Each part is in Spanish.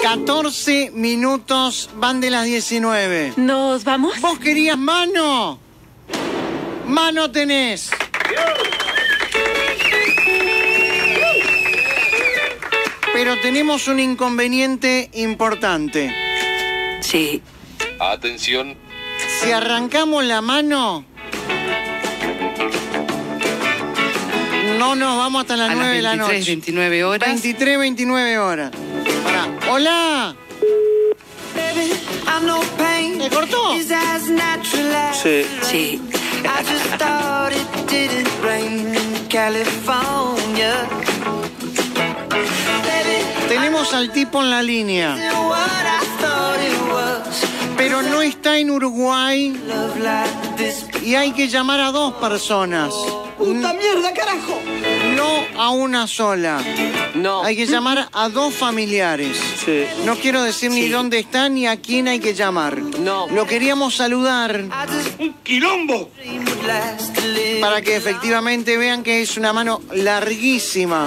14 minutos van de las 19. ¿Nos vamos? ¿Vos querías mano? Mano tenés. Pero tenemos un inconveniente importante. Sí. Atención. Si arrancamos la mano, no nos vamos hasta las 9 de la noche. 29 horas. 23, 29 horas. Pará. ¡Hola! ¿Me cortó? Sí. Sí. Tenemos al tipo en la línea, pero no está en Uruguay y hay que llamar a 2 personas. ¡Puta mierda, carajo! No a una sola. No. Hay que llamar a 2 familiares. Sí. No quiero decir ni Sí. dónde están ni a quién hay que llamar. No. Lo queríamos saludar ¡Un quilombo! para que efectivamente vean que es una mano larguísima.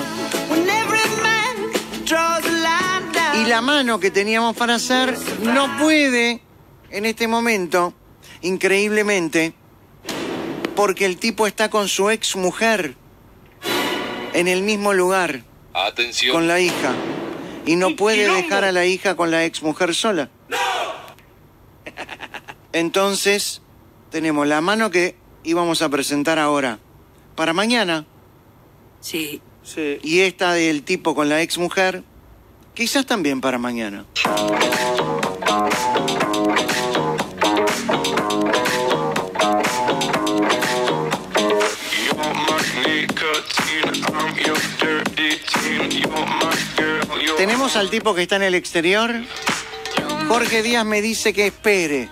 Y la mano que teníamos para hacer no puede en este momento, increíblemente, porque el tipo está con su ex mujer en el mismo lugar, Atención. con la hija. Y no puede dejar a la hija con la ex mujer sola. Entonces, tenemos la mano que íbamos a presentar ahora para mañana Sí. Sí. y esta del tipo con la ex mujer, quizás también para mañana. Tenemos al tipo que está en el exterior. Jorge Díaz me dice que espere.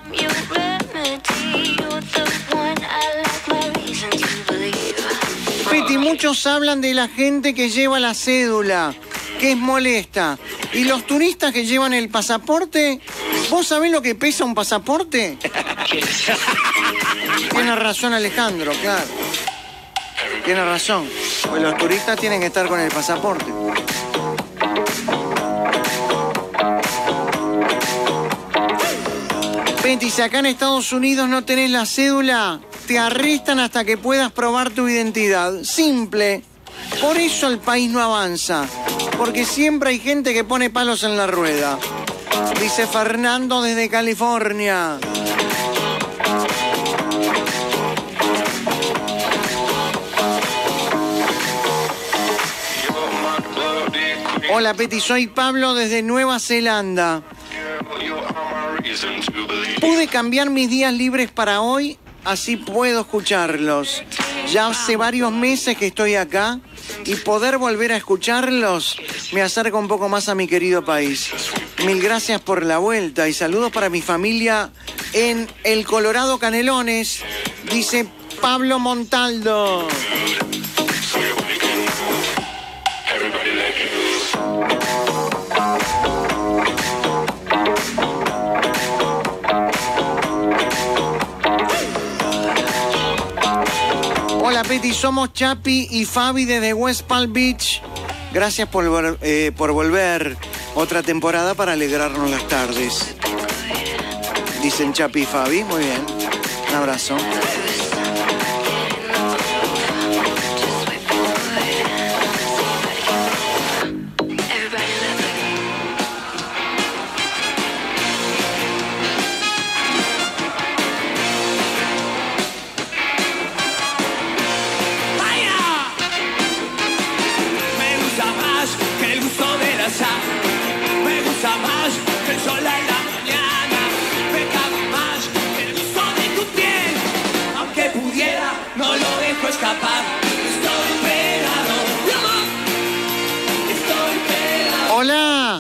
Peti, muchos hablan de la gente que lleva la cédula, que es molesta. ¿Y los turistas que llevan el pasaporte? ¿Vos sabés lo que pesa un pasaporte? Tiene razón Alejandro, claro. Tiene razón. Pues los turistas tienen que estar con el pasaporte. Peti, si acá en Estados Unidos no tenés la cédula, te arrestan hasta que puedas probar tu identidad. Simple. Por eso el país no avanza. Porque siempre hay gente que pone palos en la rueda. Dice Fernando desde California. Hola Peti, soy Pablo desde Nueva Zelanda. Pude cambiar mis días libres para hoy, así puedo escucharlos. Ya hace varios meses que estoy acá y poder volver a escucharlos me acerca un poco más a mi querido país. Mil gracias por la vuelta y saludos para mi familia en el Colorado Canelones, dice Pablo Montaldo. Hola Peti, somos Chapi y Fabi desde West Palm Beach. Gracias por volver otra temporada para alegrarnos las tardes. Dicen Chapi y Fabi, muy bien. Un abrazo. Me gusta más que el sol en la mañana. Me cabe más que el gusto de tu piel. Aunque pudiera, no lo dejo escapar. Estoy pegado. Estoy pegado. Hola.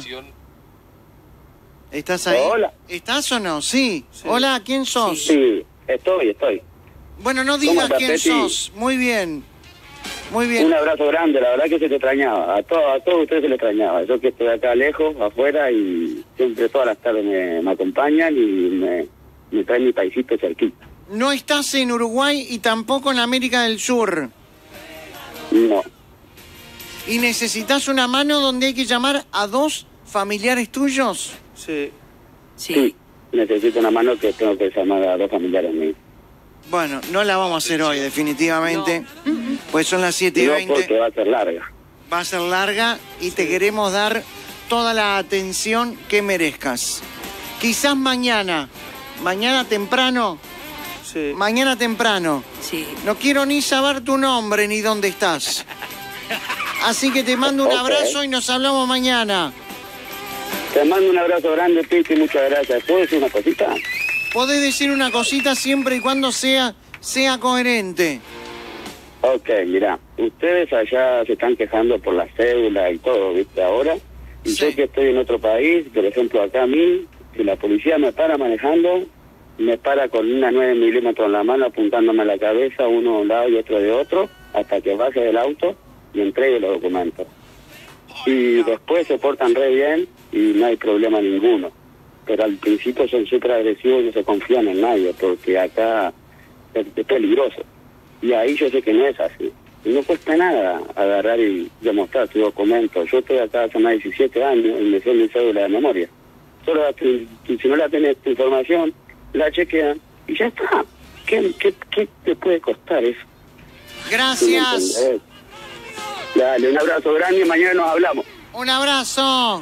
¿Estás ahí? Hola. ¿Estás o no? Sí. Hola, ¿quién sos? Sí, estoy. Bueno, no ¿Cómo digas estás, quién Peti? sos. Muy bien. Muy bien. Un abrazo grande, la verdad que se te extrañaba. A todos ustedes se les extrañaba. Yo que estoy acá lejos, afuera, y siempre todas las tardes me acompañan y me traen mi paisito cerquita. No estás en Uruguay y tampoco en América del Sur. No. Y necesitas una mano donde hay que llamar a 2 familiares tuyos? Sí. Sí. Necesito una mano que tengo que llamar a 2 familiares míos. Bueno, no la vamos a hacer hoy, definitivamente. Pues son las 7:20. No, porque va a ser larga. Va a ser larga y te queremos dar toda la atención que merezcas. Quizás mañana temprano, Sí. mañana temprano. Sí. No quiero ni saber tu nombre ni dónde estás. Así que te mando un Ok. abrazo y nos hablamos mañana. Te mando un abrazo grande, Pichi, muchas gracias. ¿Puedo decir una cosita? Podés decir una cosita siempre y cuando sea coherente. Ok, mira, ustedes allá se están quejando por la cédula y todo, ¿viste? Ahora, y Sí. yo que estoy en otro país, por ejemplo, acá a mí, si la policía me para manejando, me para con una 9 milímetros en la mano apuntándome a la cabeza, uno de un lado y otro de otro, hasta que baje del auto y entregue los documentos. Y después se portan re bien y no hay problema ninguno. Pero al principio son súper agresivos y no se confían en nadie, porque acá es peligroso. Y ahí yo sé que no es así. Y no cuesta nada agarrar y demostrar tu documento. Yo estoy acá hace más de 17 años y me sé mi cédula de memoria. Solo si no la tenés tu información, la chequean y ya está. ¿Qué te puede costar eso? Gracias. ¿Sí me entendés? Dale, un abrazo grande y mañana nos hablamos. Un abrazo.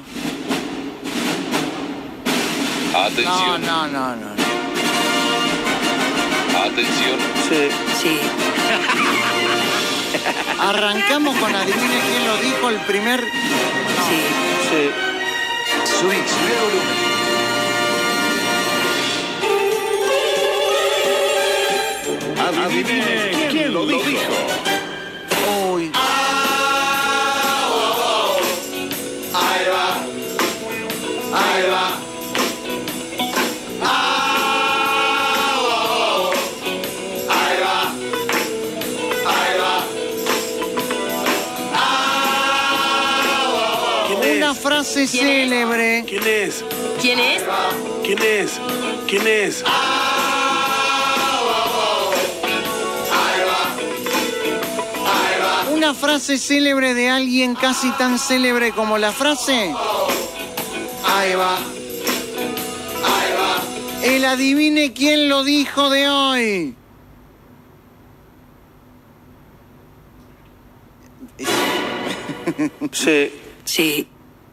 Atención. No. Atención. Sí. Sí. Arrancamos con adivine quién lo dijo el primer... Sí. Sí. Subí el volumen. Adivine quién lo dijo. Uy. Ahí va. Una frase célebre. ¿Quién es? ¿Quién es? ¿Quién es? ¿Quién es? Una frase célebre de alguien casi tan célebre como la frase. Ahí va. El adivine quién lo dijo de hoy. Sí. Sí.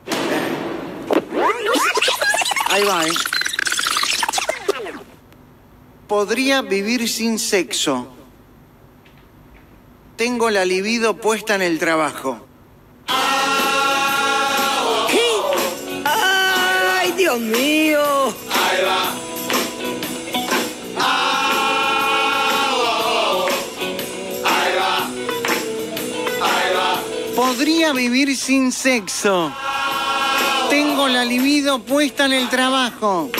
Ahí va, ¿eh? Podría vivir sin sexo. Tengo la libido puesta en el trabajo. ¡Ay, Dios mío! Podría vivir sin sexo. Tengo la libido puesta en el trabajo.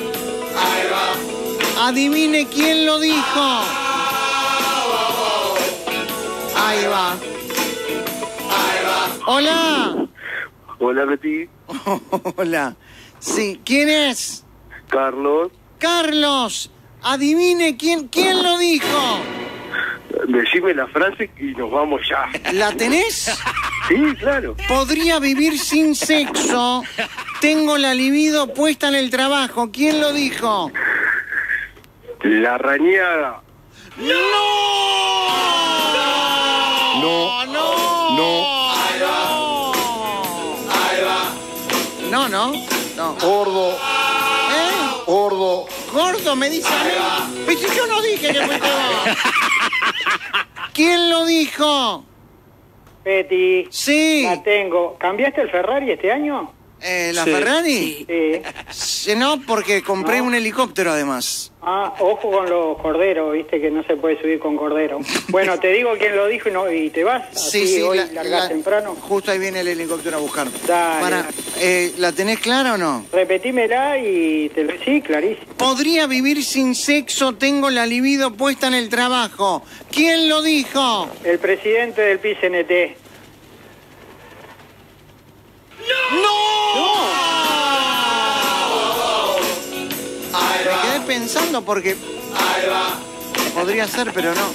Adivine quién lo dijo. Ahí va. Hola. Hola, Betty. Hola. Sí, ¿quién es? Carlos. Carlos. Adivine quién lo dijo. Decime la frase y nos vamos ya. ¿La tenés? Sí, claro. Podría vivir sin sexo. Tengo la libido puesta en el trabajo. ¿Quién lo dijo? La rañada. No. Gordo, ¿Eh? gordo. Gordo, me dice a mí. Pero si yo no dije que fuiste vos. ¿Quién lo dijo? Betty, Sí. la tengo. ¿Cambiaste el Ferrari este año? ¿La Sí. Ferrari? Sí. Sí. No, porque compré un helicóptero además. Ah, ojo con los corderos, viste que no se puede subir con cordero. Bueno, te digo quién lo dijo y te vas. Así hoy largás temprano. Justo ahí viene el helicóptero a buscar. Dale. ¿La tenés clara o no? Repetímela y te lo... Sí, clarísimo. Podría vivir sin sexo, tengo la libido puesta en el trabajo. ¿Quién lo dijo? El presidente del PCNT. Me quedé pensando porque... Podría ser, pero no.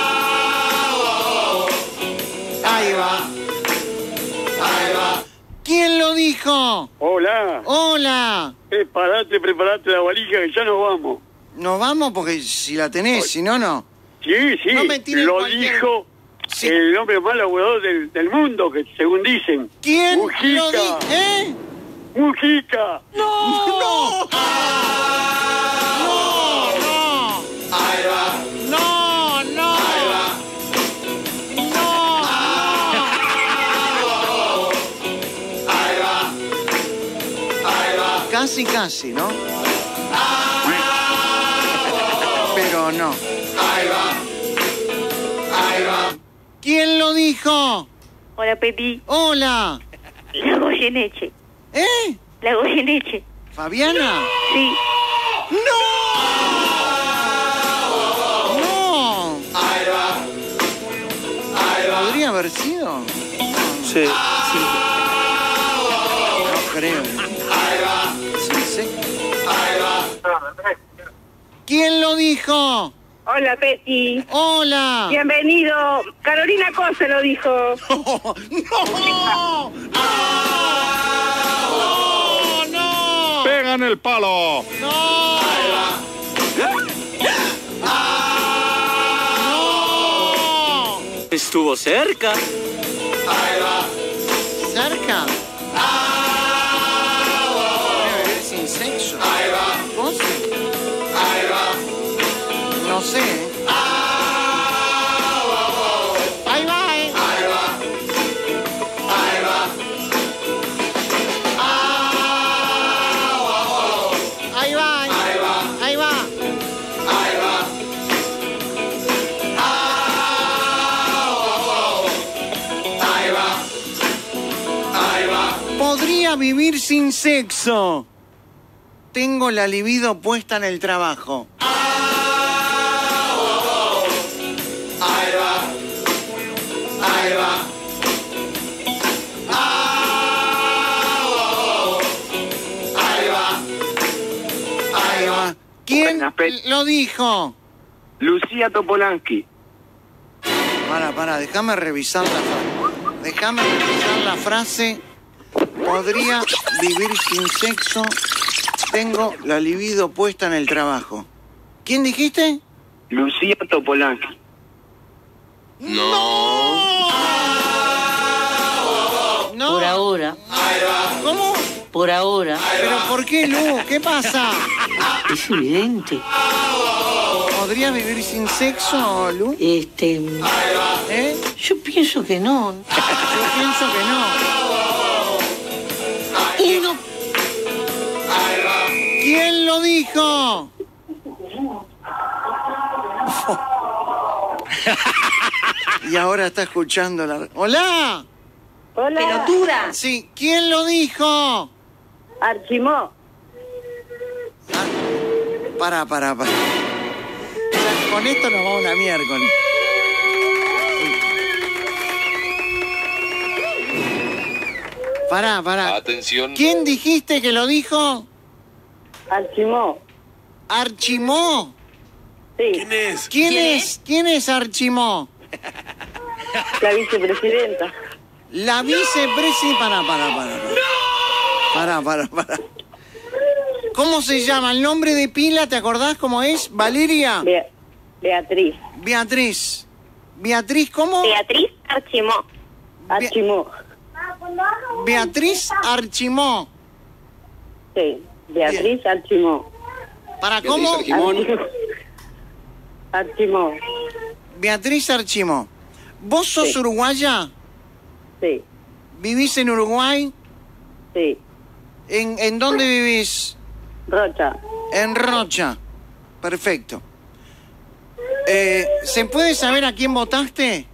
Ahí va. ¿Quién lo dijo? Hola. Hola. Preparate la valija que ya nos vamos. Nos vamos porque si la tenés, si no, no. Sí, No me tires lo cualquier- dijo Sí. el hombre más laburador del mundo, que según dicen. ¿Quién Mujica. lo dijo? ¿Eh? Mujica. ¡No! ¡No! ¡No! Ahí va. ¡No! ¡No! Ahí va. ¡No! Ahí va. Ahí va. Casi, casi, ¿no? Pero no. Ahí va. Ahí va. ¿Quién lo dijo? Hola, Pepi. Hola. La Goyeneche. ¿Eh? La Goyeneche. ¿Fabiana? Sí. ¡No! ¡No! Ahí va. Ahí va. ¿Podría haber sido? Sí. No creo. Ahí va. Sí, sí. Ahí va. ¿Quién lo dijo? Hola, Pepi. Hola. Bienvenido. Carolina Cosa lo dijo. ¡No! ¡No! ¡No! ¡Pegan el palo! ¡No! ¡No! Estuvo cerca. Ahí va. ¿Cerca? Debe haber sin sexo. Ahí va. ¿Cosa? Ahí va. No sé. Ahí va, Ahí va. Ahí va. Ahí va. Ahí va. Ahí va. Ahí va. Ahí va. Ahí va. Podría vivir sin sexo. Tengo la libido puesta en el trabajo. Ahí va. Ahí va. Ahí va. Ahí va. ¿Quién Buenas, Pet. lo dijo? Lucía Topolansky. Para, déjame revisar la frase. Déjame revisar la frase. Podría vivir sin sexo. Tengo la libido puesta en el trabajo. ¿Quién dijiste? Lucía Topolansky. ¡No! No. Por ahora, ¿Cómo? por ahora. ¿Pero por qué, Lu? ¿Qué pasa? Es evidente. ¿Podría vivir sin sexo, Lu? ¿Eh? Yo Yo pienso que no. pienso que no. Y no. ¿Quién lo dijo? Y ahora está escuchando la... ¡Hola! Hola. Pelotuda. Sí, ¿quién lo dijo? Archimó. Para. Ya, con esto nos vamos a miércoles. Pará. Atención. ¿Quién dijiste que lo dijo? Archimó. ¿Archimó? Sí. ¿Quién es? ¿Quién es Archimó? La vicepresidenta. La vicepresidenta... Para. ¿Cómo se llama? ¿El nombre de pila? ¿Te acordás cómo es? ¿Valeria? Beatriz. Beatriz. ¿Beatriz cómo? Beatriz Archimó. Archimó. Beatriz Archimó. Sí. Beatriz Archimó. ¿Para cómo? Archimó. Beatriz Archimó. ¿Vos sos Sí. uruguaya? Sí. ¿Vivís en Uruguay? Sí. ¿En dónde vivís? Rocha. En Rocha. Perfecto. ¿Se puede saber a quién votaste?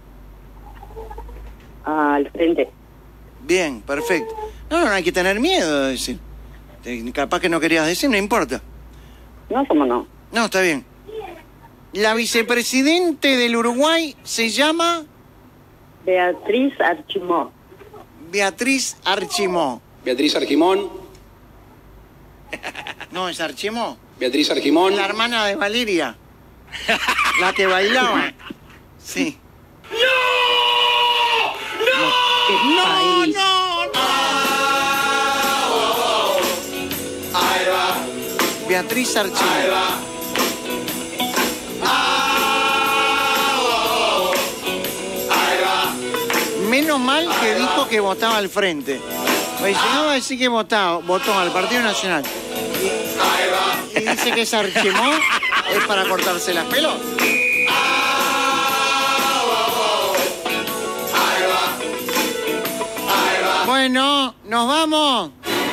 Al frente. Bien, perfecto. No hay que tener miedo de decir. Capaz que no querías decir, no importa. No, cómo no. No, está bien. La vicepresidente del Uruguay se llama Beatriz Archimó. Beatriz Archimó. Beatriz Argimón. No, es Archimó. Beatriz Argimón. La hermana de Valeria. La que bailaba. Sí. ¡No! No. Beatriz Archimó. Menos mal que dijo que votaba al frente. Pues llegaba a decir que votó al Partido Nacional. Y dice que es Archimó, es para cortarse las pelotas. Bueno, nos vamos.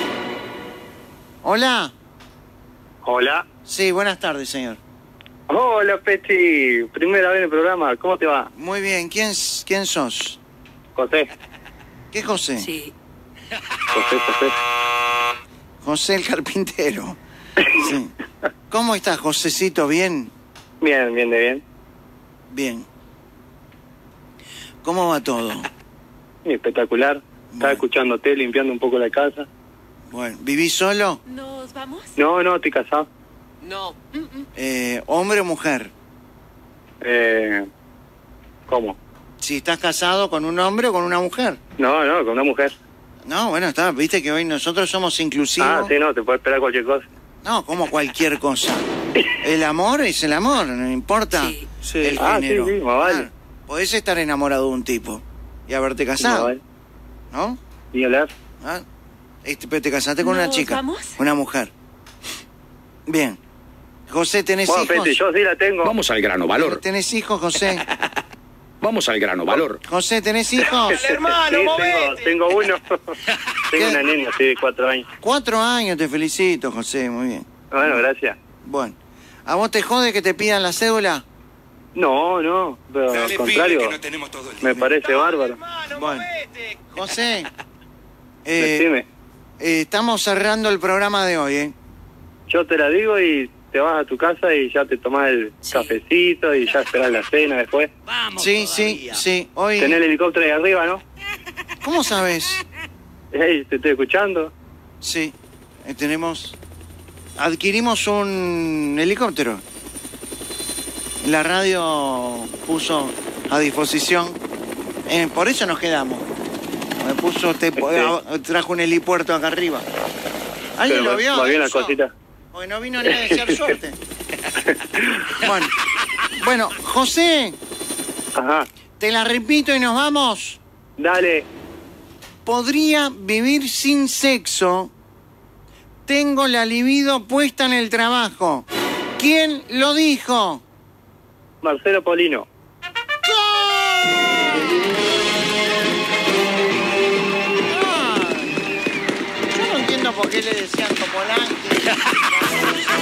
Hola. Hola. Sí, buenas tardes, señor. Hola, Peti. Primera vez en el programa. ¿Cómo te va? Muy bien. ¿Quién sos? José. ¿Qué José? Sí. José. José el carpintero. Sí. ¿Cómo estás, Josecito? ¿Bien? Bien. Bien. ¿Cómo va todo? Espectacular. Estaba escuchándote, limpiando un poco la casa. Bueno, ¿vivís solo? ¿Nos vamos? No, estoy casado. No. ¿Hombre o mujer? ¿Cómo? Si estás casado con un hombre o con una mujer. No, con una mujer. No, bueno, viste que hoy nosotros somos inclusivos. Ah, sí, no, te puede esperar cualquier cosa. No, como cualquier cosa. El amor es el amor, no importa el género. Sí, más vale. Claro. Podés estar enamorado de un tipo y haberte casado, Vale. ¿no? Ni hablar. ¿Ah? Pero te casaste con una chica, una mujer. Bien. José, ¿tenés hijos? Peti, yo sí la tengo. Vamos al grano, valor. ¿Tenés hijos, José? Vamos al grano, valor. José, ¿tenés hijos? hermano, tengo uno. Tengo una nena, sí, de 4 años. 4 años, te felicito, José, muy bien. Bueno, gracias. Bueno, ¿a vos te jode que te pidan la cédula? No, pero al contrario, me parece bárbaro. Bueno, José, Decime. estamos cerrando el programa de hoy, ¿eh? Yo te la digo y te vas a tu casa y ya te tomás el cafecito y ya esperás la cena después. Sí, hoy... Tenés el helicóptero ahí arriba, ¿no? ¿Cómo sabes? Hey, te estoy escuchando. Sí, adquirimos un helicóptero. La radio puso a disposición, por eso nos quedamos. Trajo un helipuerto acá arriba. ¿Alguien lo vio? Va bien la cosita. Porque no vino ni a desear suerte. Bueno, José. Ajá. Te la repito y nos vamos. Dale. Podría vivir sin sexo. Tengo la libido puesta en el trabajo. ¿Quién lo dijo? Marcelo Polino. Yo no entiendo por qué le decían Topolán.